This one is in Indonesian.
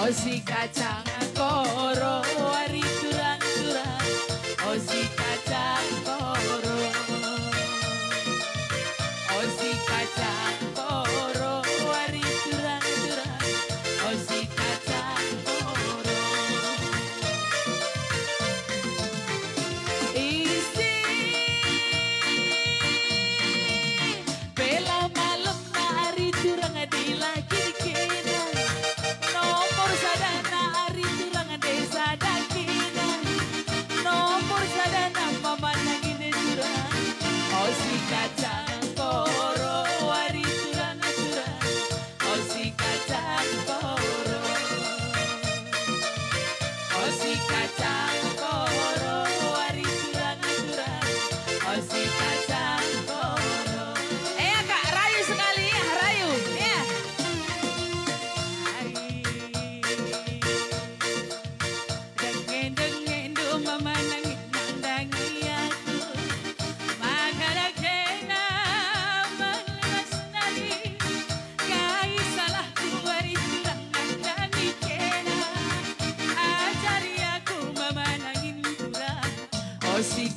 Osi kacang koro wari turang-turang. Osi kacang koro. Osi kacang koro wari turang-turang. Osi kacang koro. Isi bela malam nari turang di lagi kena. Nomor sadana ari turang desa dakina. Nomor sadana mama nangine turang. Osi kacang koro wari turang-turang. Osi kacang koro. Osi kacang koro wari turang-turang. Osi kacang koro. Kak, rayu sekali ya, rayu ya. Dengen-dengen do mama nangis nandangi aku. Makana kena melepas nari. Kai salah kuari turang nangdangi kena. Ajari aku mama nangin turang. Osi